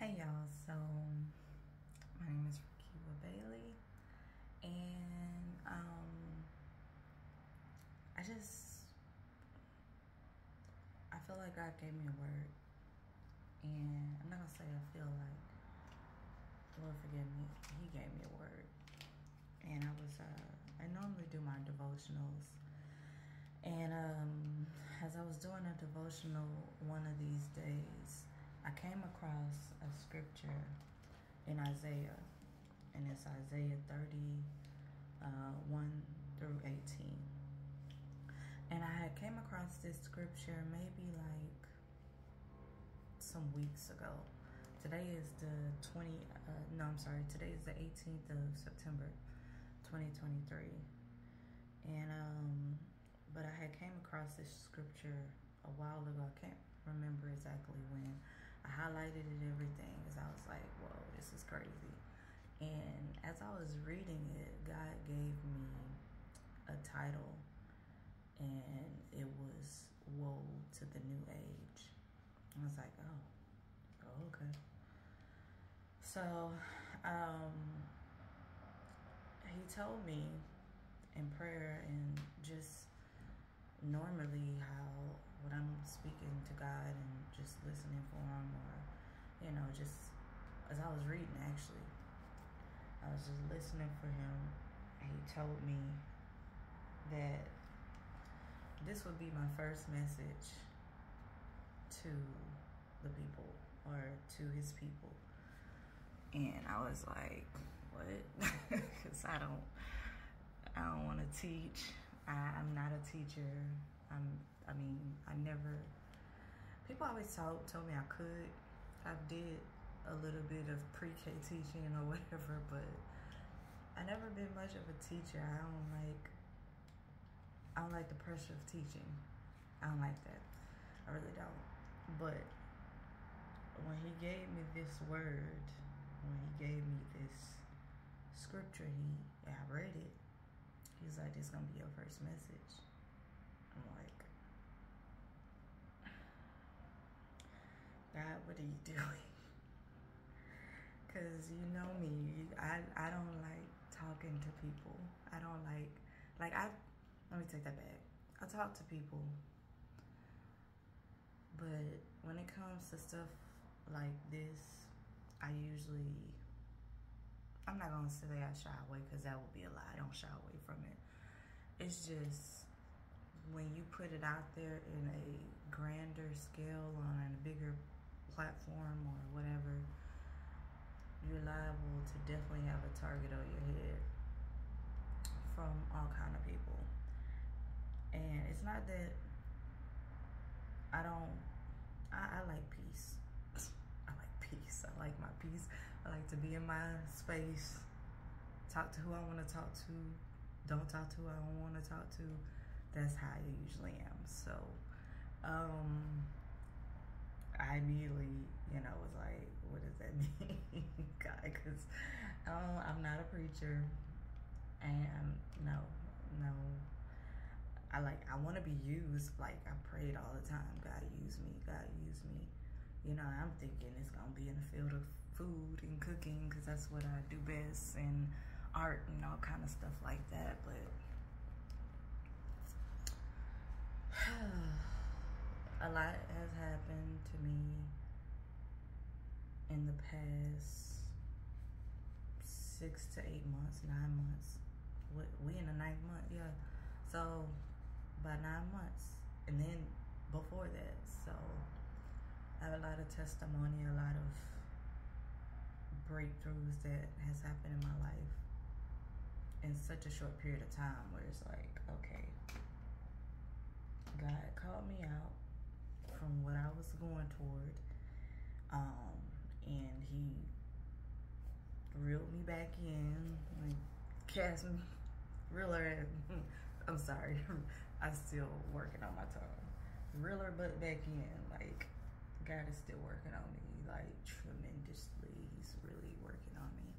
Hey y'all, so my name is Rakiba Bailey, and I feel like God gave me a word, and I'm not gonna say I feel like, Lord forgive me, He gave me a word, and I normally do my devotionals, and as I was doing a devotional one of these days, I came across a scripture in Isaiah, and it's Isaiah 30, 1 through 18. And I had came across this scripture maybe like some weeks ago. Today is the today is the 18th of September, 2023. And but I had came across this scripture a while ago. I can't remember exactly when. I highlighted it and everything because I was like, whoa, this is crazy. And as I was reading it, God gave me a title, and it was Woe to the New Age. I was like, oh, okay. So he told me in prayer and just normally how when I'm speaking to God and just listening for him, or just as I was reading, actually I was just listening for him. He told me that this would be my first message to the people, or to his people. And I was like, what? Because I don't want to teach. I'm not a teacher. People always told me I could. I did a little bit of pre-K teaching or whatever, but I never been much of a teacher. I don't like the pressure of teaching. I don't like that. I really don't. But when he gave me this word, when he gave me this scripture, I read it. He's like, this is gonna be your first message. I'm like, God, what are you doing? Because you know me, I don't like talking to people. I don't let me take that back. I talk to people, but when it comes to stuff like this, I'm not gonna say I shy away, because that would be a lie. I don't shy away from it. It's just when you put it out there in a grander scale, on a bigger platform or whatever, you're liable to definitely have a target on your head from all kind of people. And it's not that I like peace. I like peace. I like my peace. I like to be in my space, talk to who I want to talk to, don't talk to who I don't want to talk to. That's how I usually am. So I immediately, was like, what does that mean, God? Because I'm not a preacher, and no. I want to be used. Like, I prayed all the time, God use me, God use me. I'm thinking it's gonna be in the field of food and cooking, because that's what I do best, and art and all kind of stuff like that. But a lot has happened to me in the past 6 to 8 months, 9 months. We in the 9th month, yeah. So by 9 months, and then before that. So I have a lot of testimony, a lot of breakthroughs that has happened in my life in such a short period of time, where it's like, okay, God called me out from what I was going toward, and he reeled me back in, like, cast me, I'm sorry, I'm still working on my tongue. Reel her butt back in. Like, God is still working on me, like, tremendously. He's really working on me.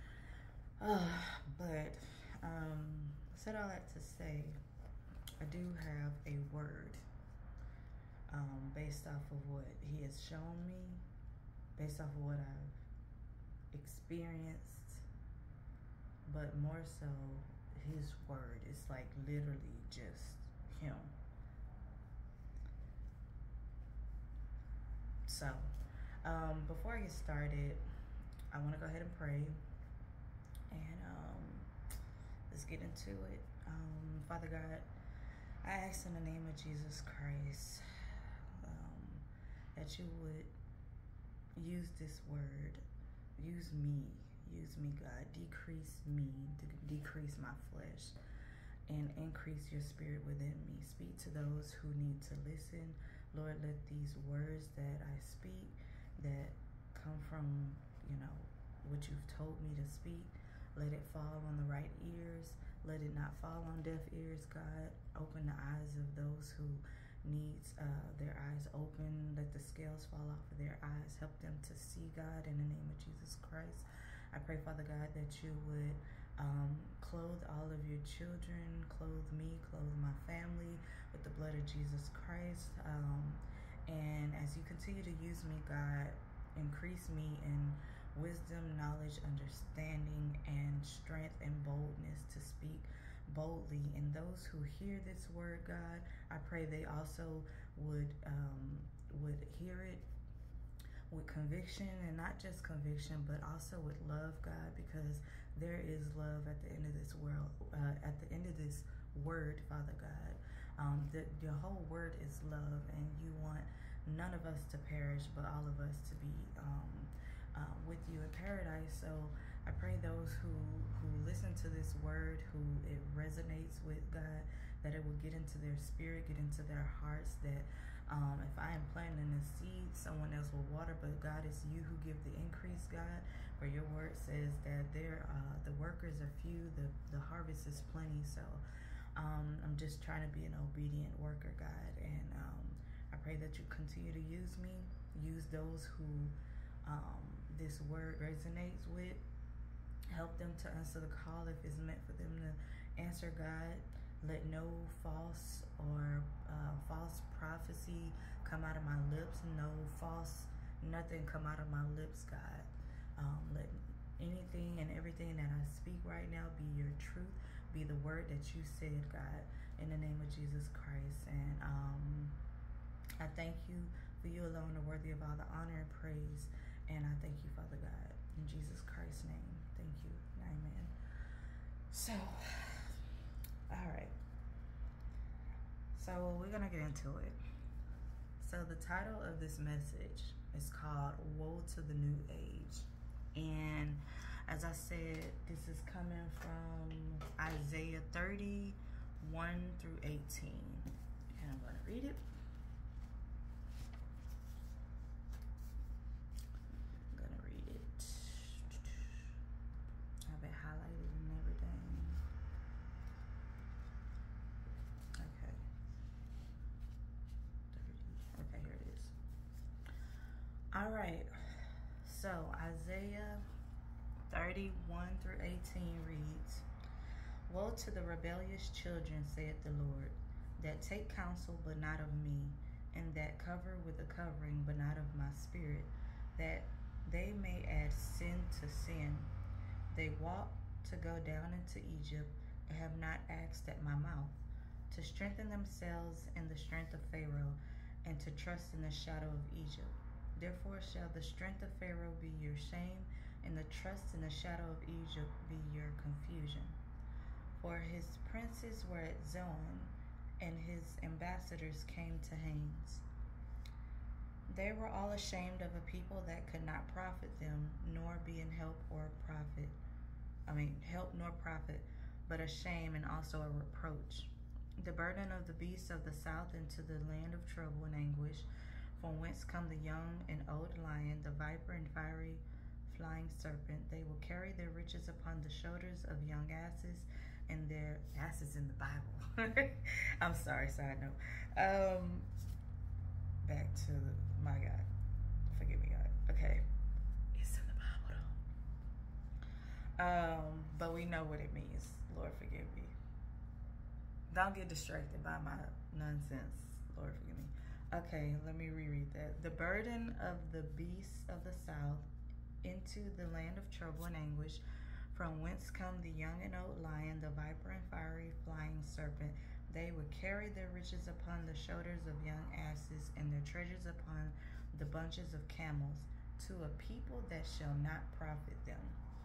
But said all that to say, I do have a word based off of what he has shown me based off of what I've experienced, but more so his word. It's like literally just him. So before I get started, I want to go ahead and pray, and let's get into it. Father God, I ask in the name of Jesus Christ that you would use this word, use me, God, decrease me, decrease my flesh, and increase your spirit within me. Speak to those who need to listen. Lord, let these words that I speak that come from, what you've told me to speak, let it fall on the right ears. Let it not fall on deaf ears, God. Open the eyes of those who needs their eyes open. Let the scales fall off of their eyes. Help them to see, God, in the name of Jesus Christ. I pray, Father God, that you would clothe all of your children, clothe me, clothe my family with the blood of Jesus Christ. And as you continue to use me, God, increase me in wisdom, knowledge, understanding, and strength and boldness to speak boldly. And those who hear this word, God, I pray they also would hear it with conviction, and not just conviction, but also with love, God, because there is love at the end of this world, at the end of this word, Father God. Your whole word is love, and you want none of us to perish, but all of us to be with you in paradise. So I pray those who listen to this word, who it resonates with, God, that it will get into their spirit, get into their hearts, that if I am planting a seed, someone else will water, but God, it's you who give the increase, God. For your word says that the workers are few, the harvest is plenty. So I'm just trying to be an obedient worker, God, and I pray that you continue to use me, use those who this word resonates with. Help them to answer the call if it's meant for them to answer, God. Let no false or false prophecy come out of my lips. No false nothing come out of my lips, God. Let anything and everything that I speak right now be your truth, be the word that you said, God, in the name of Jesus Christ. And I thank you, for you alone are worthy of all the honor and praise. And I thank you, Father God, in Jesus Christ's name. Thank you. Amen. So, all right. So we're going to get into it. So the title of this message is called Woe to the New Age. And as I said, this is coming from Isaiah 30, 1 through 18. And I'm going to read it. Have it highlighted and everything. Okay. 30. Okay, here it is. All right. So Isaiah 31 through 18 reads, Woe to the rebellious children, saith the Lord, that take counsel but not of me, and that cover with a covering but not of my spirit, that they may add sin to sin. They walk to go down into Egypt, and have not asked at my mouth, to strengthen themselves in the strength of Pharaoh, and to trust in the shadow of Egypt. Therefore shall the strength of Pharaoh be your shame, and the trust in the shadow of Egypt be your confusion. For his princes were at Zoan, and his ambassadors came to Hanes. They were all ashamed of a people that could not profit them, nor be in help nor profit, but a shame and also a reproach. The burden of the beasts of the south into the land of trouble and anguish, from whence come the young and old lion, the viper and fiery flying serpent. They will carry their riches upon the shoulders of young asses, and their asses in the Bible. I'm sorry, side note. Back to my God. Forgive me, God. Okay. It's in the Bible, though. But we know what it means. Lord, forgive me. Don't get distracted by my nonsense. Lord, forgive me. Okay, let me reread that. The burden of the beasts of the south into the land of trouble and anguish, from whence come the young and old lion, the viper and fiery flying serpent. They would carry their riches upon the shoulders of young asses, and their treasures upon the bunches of camels, to a people that shall not profit them.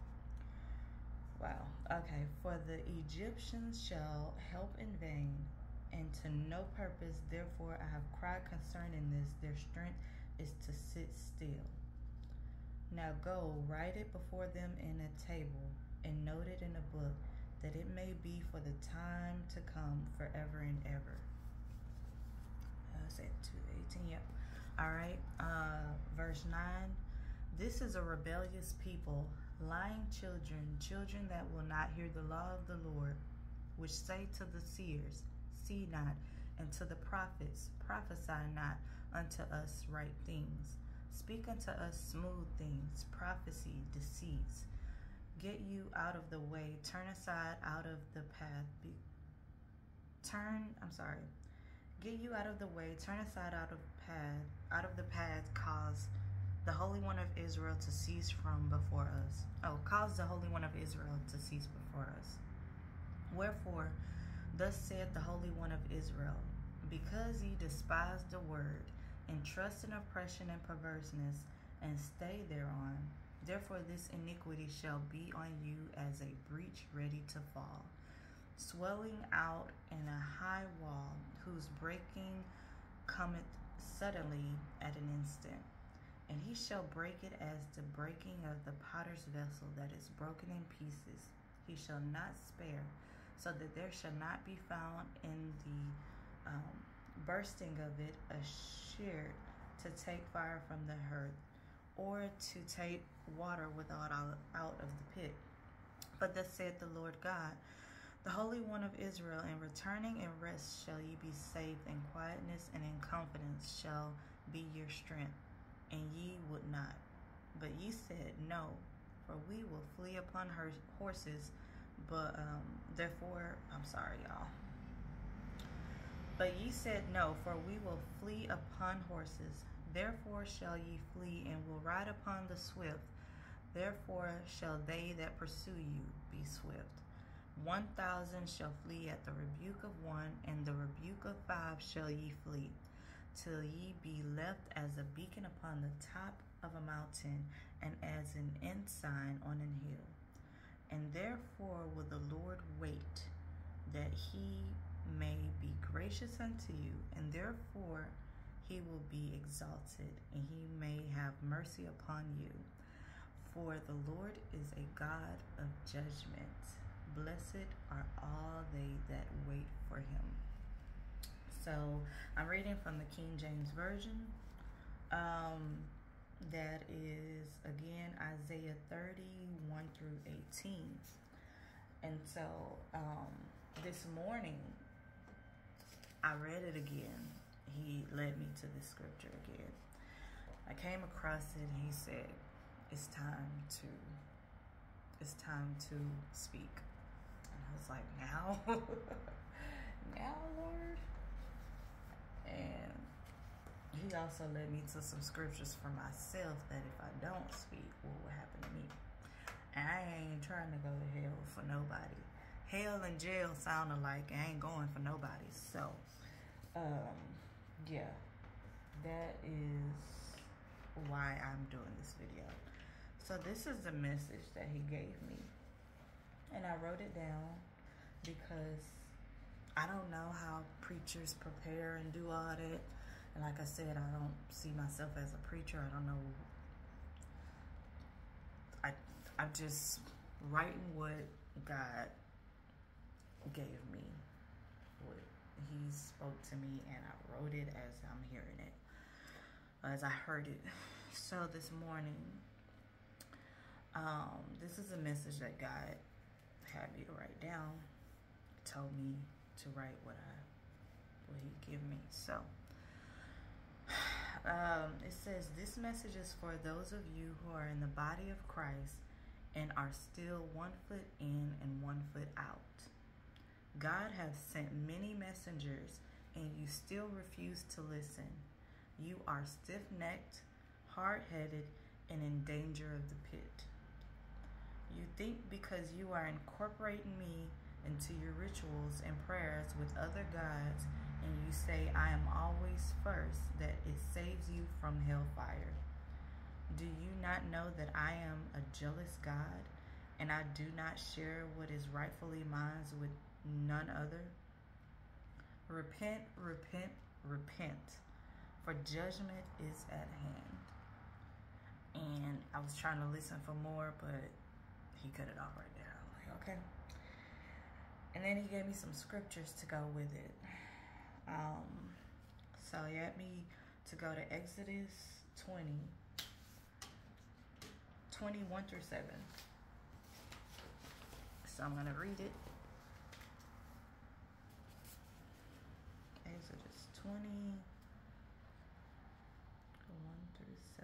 Wow. Okay. For the Egyptians shall help in vain, and to no purpose. Therefore I have cried concerning this. Their strength is to sit still. Now go, write it before them in a table, and note it in a book, that it may be for the time to come forever and ever. I said 2:18, yep. All right, verse 9. This is a rebellious people, lying children, children that will not hear the law of the Lord, which say to the seers, see not, and to the prophets, prophesy not unto us right things. Speak unto us smooth things, prophecy, deceits. Get you out of the way, turn aside out of the path. Get you out of the way, turn aside out of the path, cause the Holy One of Israel to cease from before us. Cause the Holy One of Israel to cease before us. Wherefore, thus saith the Holy One of Israel, because ye despise the word, and trust in oppression and perverseness, and stay thereon, therefore this iniquity shall be on you as a breach ready to fall, swelling out in a high wall, whose breaking cometh suddenly at an instant. And he shall break it as the breaking of the potter's vessel that is broken in pieces. He shall not spare, so that there shall not be found in the bursting of it a shear to take fire from the hearth, or to take water without out of the pit. But thus saith the Lord God, the Holy One of Israel, in returning and rest shall ye be safe, in quietness and in confidence shall be your strength. And ye would not. But ye said, no, for we will flee upon her horses. But But ye said, no, for we will flee upon horses. Therefore shall ye flee, and will ride upon the swift. Therefore shall they that pursue you be swift. 1,000 shall flee at the rebuke of one, and the rebuke of 5 shall ye flee, till ye be left as a beacon upon the top of a mountain, and as an ensign on an hill. And therefore will the Lord wait, that he may be gracious unto you, and therefore he will be exalted, and he may have mercy upon you. For the Lord is a God of judgment. Blessed are all they that wait for him. So I'm reading from the King James Version. That is, again, Isaiah 30:1 through 18. And so this morning, I read it again. He led me to this scripture again. I came across it, and he said, it's time to speak. And I was like, now? Now, Lord? And he also led me to some scriptures for myself, that if I don't speak, what will happen to me? And I ain't trying to go to hell for nobody. Hell and jail sound alike. I ain't going for nobody. So, yeah, that is why I'm doing this video. So this is the message that he gave me. And I wrote it down because I don't know how preachers prepare and do all that. And like I said, I don't see myself as a preacher. I don't know. I'm just writing what God gave me, what he spoke to me, and I wrote it as I'm hearing it, as I heard it. So this morning, this is a message that God had me to write down. Told me to write what he gave me. So it says, this message is for those of you who are in the body of Christ and are still 1 foot in and 1 foot out. God has sent many messengers, and you still refuse to listen. You are stiff-necked, hard-headed, and in danger of the pit. You think because you are incorporating me into your rituals and prayers with other gods, and you say I am always first, that it saves you from hellfire. Do you not know that I am a jealous God, and I do not share what is rightfully mine with none other? Repent, repent, repent, for judgment is at hand. And I was trying to listen for more, but he cut it off right there. I'm like, okay. And then he gave me some scriptures to go with it. So he had me to go to Exodus 21 through 7. So I'm going to read it. Exodus 20, 1 through 7.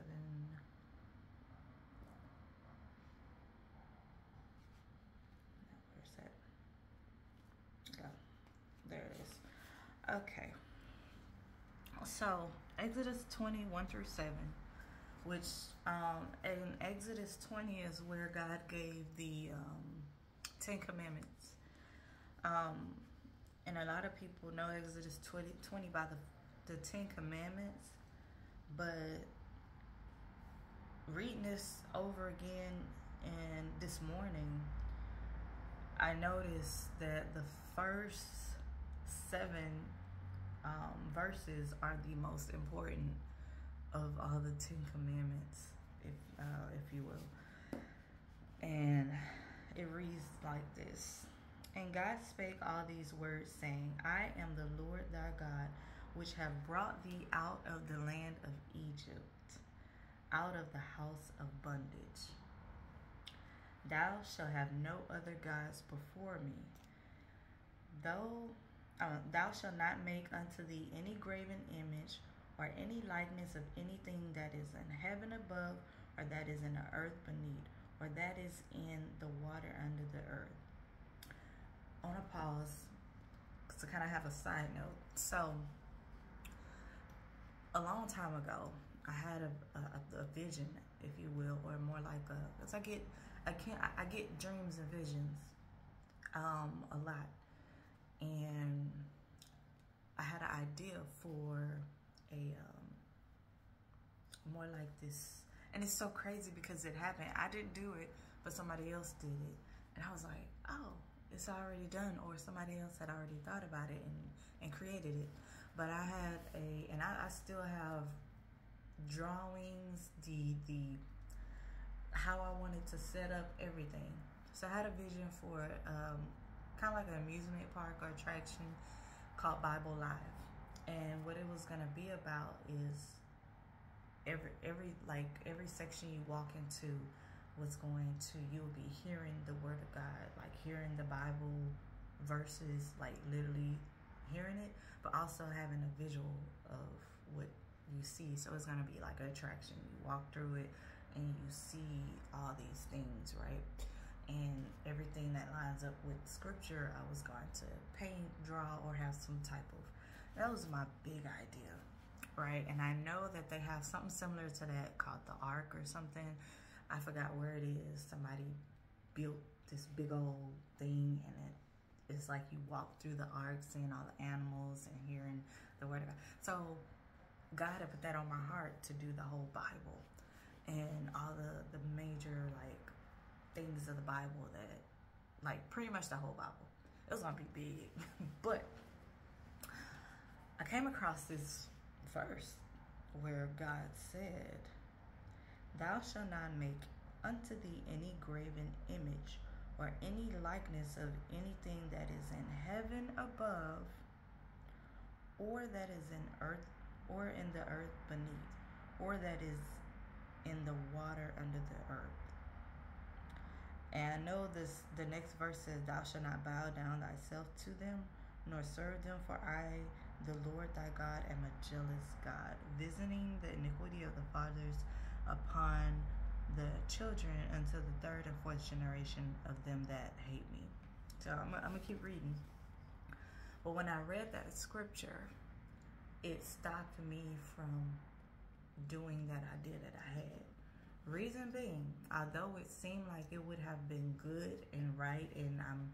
Where's that? Oh, there it is. Okay. So Exodus 21 through 7, which in Exodus 20 is where God gave the 10 Commandments. And a lot of people know Exodus 20 by the 10 Commandments, but reading this over again and this morning, I noticed that the first 7 verses are the most important of all the 10 Commandments, if you will. And it reads like this. And God spake all these words, saying, I am the Lord thy God, which have brought thee out of the land of Egypt, out of the house of bondage. Thou shalt have no other gods before me. Thou shalt not make unto thee any graven image, or any likeness of anything that is in heaven above, or that is in the earth beneath, or that is in the water under the earth. I want to pause to kind of have a side note. So, a long time ago, I had a vision, if you will, or more like because I get dreams and visions, a lot, and I had an idea for a more like this, and it's so crazy because it happened. I didn't do it, but somebody else did it, and I was like, oh, it's already done, or somebody else had already thought about it and created it. But I had I still have drawings, the how I wanted to set up everything. So I had a vision for kind of like an amusement park or attraction called Bible Live, and what it was gonna be about is every section you walk into was you'll be hearing the word of God, like hearing the Bible verses, like literally hearing it, but also having a visual of what you see. So it's gonna be like an attraction. You walk through it and you see all these things, right? And everything that lines up with scripture, I was going to paint, draw, or have some type of, that was my big idea, right? And I know that they have something similar to that called the Ark or something. I forgot where it is. Somebody built this big old thing, and it's like you walk through the Ark, seeing all the animals and hearing the word of God. So God had put that on my heart to do the whole Bible and all the major like things of the Bible, that like pretty much the whole Bible. It was gonna be big. But I came across this verse where God said, thou shalt not make unto thee any graven image, or any likeness of anything that is in heaven above, or that is in earth, or in the earth beneath, or that is in the water under the earth. And I know the next verse says, thou shalt not bow down thyself to them, nor serve them, for I, the Lord thy God, am a jealous God, visiting the iniquity of the fathers upon the children until the 3rd and 4th generation of them that hate me. So I'm gonna keep reading. But when I read that scripture, it stopped me from doing that idea that I had. Reason being, although it seemed like it would have been good and right, and I'm,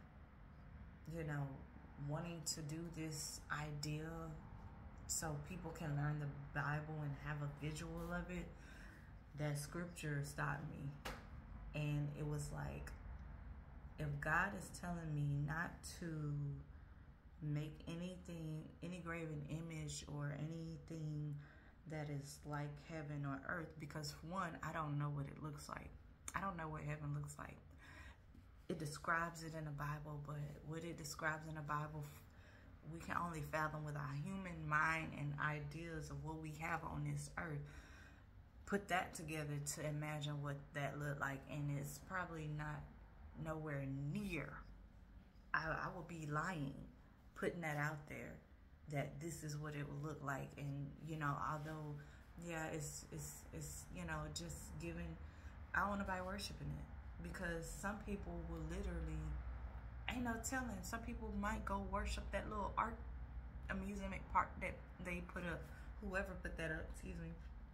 wanting to do this idea so people can learn the Bible and have a visual of it, that scripture stopped me. And it was like, if God is telling me not to make anything, any graven image or anything that is like heaven or earth, because one, I don't know what it looks like. I don't know what heaven looks like. It describes it in the Bible, but what it describes in the Bible, we can only fathom with our human mind and ideas of what we have on this earth. Put that together to imagine what that looked like, and it's probably not nowhere near. I would be lying putting that out there, that this is what it would look like. And although it's just giving, I don't want nobody worshiping it, because some people will literally, ain't no telling, some people might go worship that little art amusement park that they put up, whoever put that up, excuse me.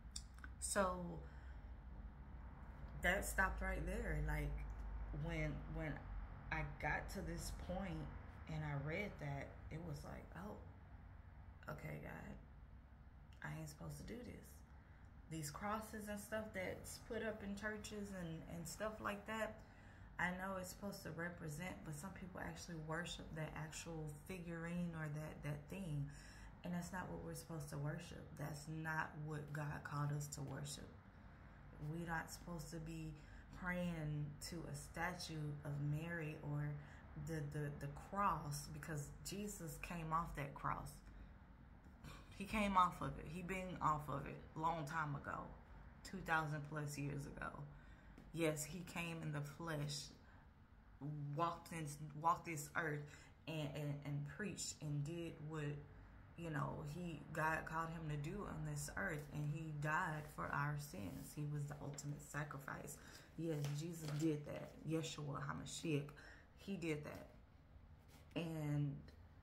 So that stopped right there. Like when I got to this point and I read that, it was like, oh, okay, God, I ain't supposed to do this. These crosses and stuff that's put up in churches and stuff like that, I know it's supposed to represent, but some people actually worship that actual figurine or that thing. And that's not what we're supposed to worship. That's not what God called us to worship. We're not supposed to be praying to a statue of Mary or the cross, because Jesus came off that cross. He came off of it. He been off of it a long time ago, 2,000 plus years ago. Yes, he came in the flesh, walked this earth and preached and did what God called him to do on this earth, and he died for our sins. He was the ultimate sacrifice. Yes, Jesus did that. Yeshua HaMashiach, he did that. And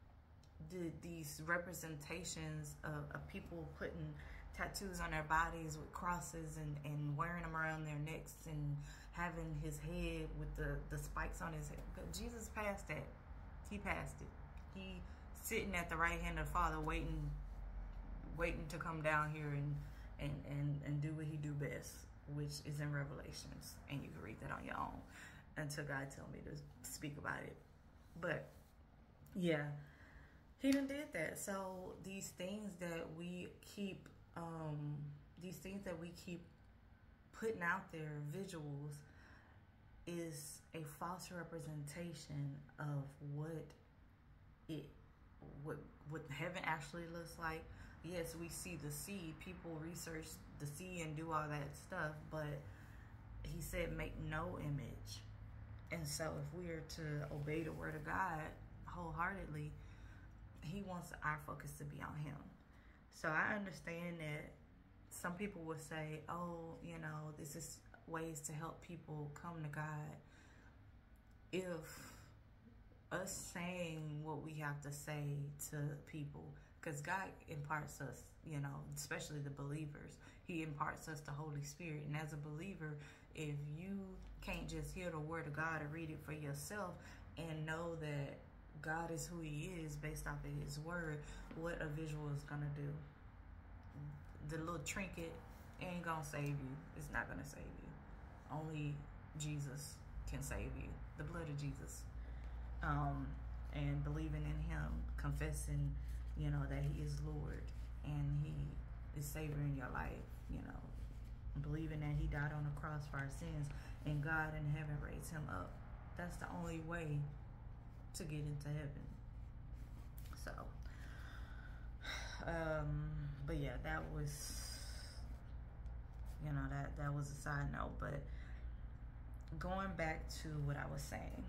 these representations of people putting tattoos on their bodies with crosses and wearing them around their necks and having his head with the spikes on his head. But Jesus passed that. He passed it. He sitting at the right hand of the Father, waiting to come down here and do what he do best, which is in Revelations. And you can read that on your own until God tell me to speak about it. But yeah, he done did that. So these things that we keep putting out there, visuals, is a false representation of what heaven actually looks like. Yes, we see the sea. People research the sea and do all that stuff, but he said make no image. And so if we are to obey the word of God wholeheartedly, he wants our focus to be on him. So I understand that some people would say, oh, this is ways to help people come to God. If us saying what we have to say to people, because God imparts us, especially the believers, he imparts us the Holy Spirit. And as a believer, if you can't just hear the word of God and read it for yourself and know that God is who he is based off of his word, what a visual is going to do. The little trinket ain't going to save you. It's not going to save you. Only Jesus can save you. The blood of Jesus. And believing in him, confessing, that he is Lord and he is Savior in your life, believing that he died on the cross for our sins and God in heaven raised him up. That's the only way to get into heaven. So, but yeah, that was, that was a side note. But going back to what I was saying,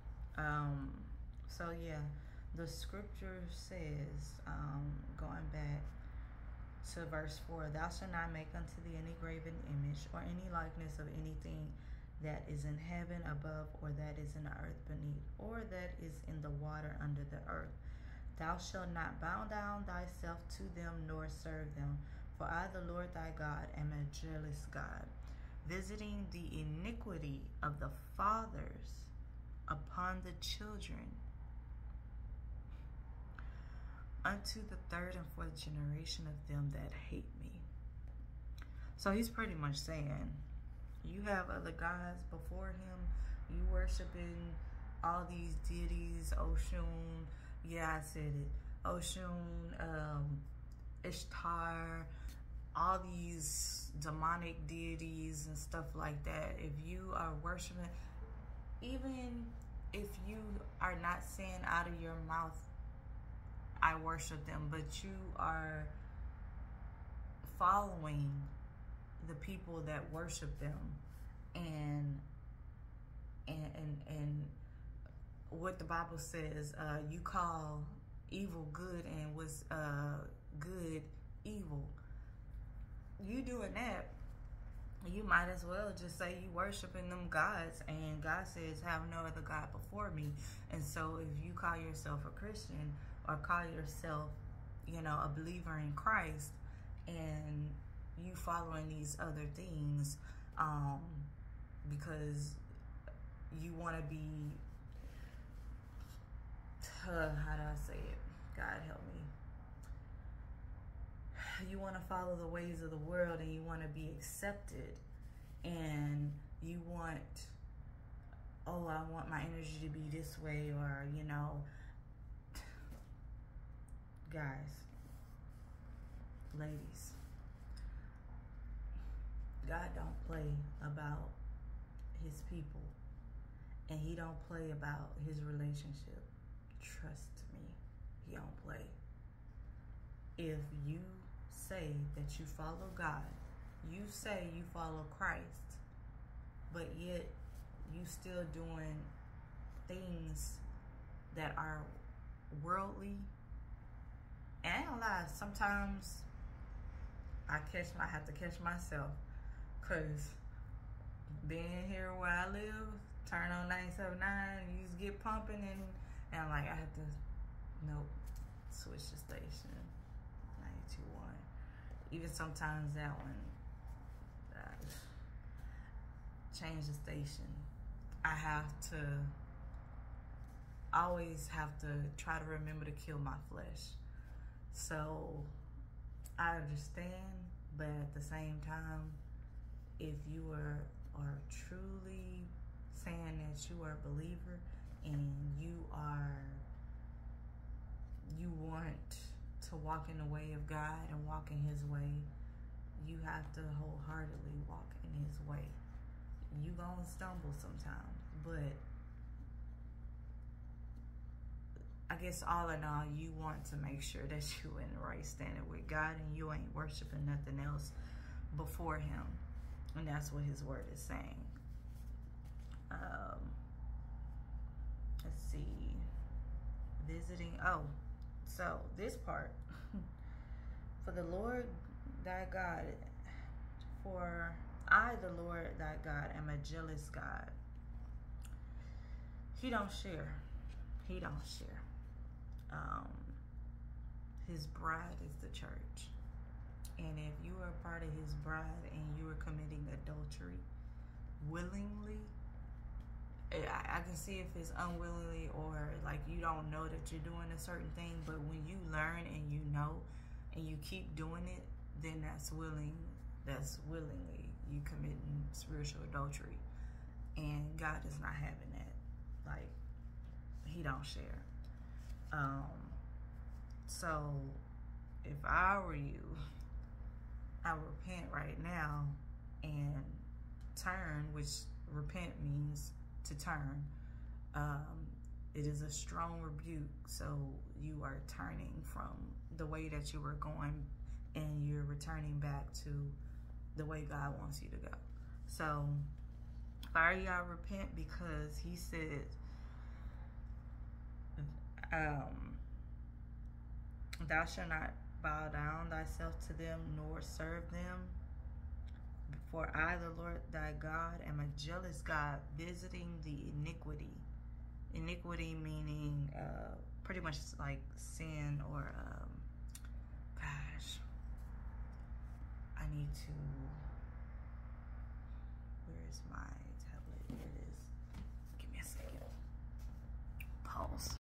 so yeah, the scripture says, going back to verse 4, thou shalt not make unto thee any graven image or any likeness of anything that is in heaven above, or that is in the earth beneath, or that is in the water under the earth. Thou shalt not bow down thyself to them, nor serve them. For I, the Lord thy God, am a jealous God, visiting the iniquity of the fathers upon the children, unto the third and fourth generation of them that hate me. So he's pretty much saying, you have other gods before him. You worshiping all these deities, Oshun. Yeah, I said it. Oshun, Ishtar, all these demonic deities and stuff like that. If you are worshiping, even if you are not saying out of your mouth, I worship them, but you are following the people that worship them, and what the Bible says, you call evil good and what's good evil. You doing that, you might as well just say you worshiping them gods, and God says have no other God before me. And so if you call yourself a Christian or call yourself, you know, a believer in Christ, and you following these other things because you want to be, how do I say it? God help me. You want to follow the ways of the world, and you want to be accepted, and you want, oh, I want my energy to be this way, or, you know, guys, ladies, God don't play about his people, and he don't play about his relationship. Trust me, he don't play. If you say that you follow God, you say you follow Christ, but yet you still doing things that are worldly, and I ain't gonna lie, sometimes I have to catch myself, because being here where I live, turn on 97.9, you just get pumping, and I'm like, I have to, nope, switch the station, 92.1. Even sometimes that one, change the station. I always have to try to remember to kill my flesh. So I understand, but at the same time, if you are truly saying that you are a believer and you want to walk in the way of God and walk in his way, you have to wholeheartedly walk in his way. You gonna stumble sometimes, but I guess all in all, you want to make sure that you in the right standing with God, and you ain't worshiping nothing else before him. And that's what his word is saying. Let's see. Visiting. Oh, so this part. For the Lord thy God, for I, the Lord thy God, am a jealous God. He don't share. He don't share. His bride is the church. And if you are part of his bride and you are committing adultery willingly, I can see if it's unwillingly, or like you don't know that you're doing a certain thing, but when you learn and you know and you keep doing it, then that's willingly you committing spiritual adultery. And God is not having that. Like, he don't share. So if I were you, I would repent right now and turn, which repent means to turn. It is a strong rebuke. So you are turning from the way that you were going, and you're returning back to the way God wants you to go. So if I were you, I repent, because he said, thou shalt not bow down thyself to them, nor serve them. For I, the Lord thy God, am a jealous God, visiting the iniquity. Iniquity meaning pretty much like sin, or I need to, where is my